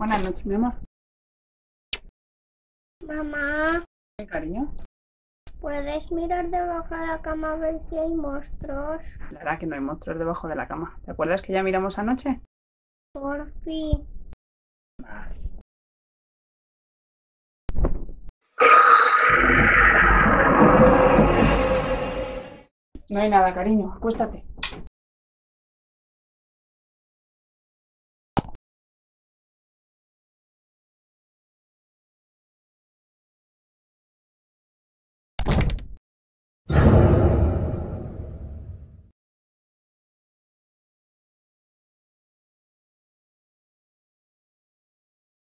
Buenas noches, mi amor. Mamá, ¿Qué cariño? ¿puedes mirar debajo de la cama a ver si hay monstruos? La verdad que no hay monstruos debajo de la cama. ¿Te acuerdas que ya miramos anoche? Por fin. Vale. No hay nada, cariño. Acuéstate.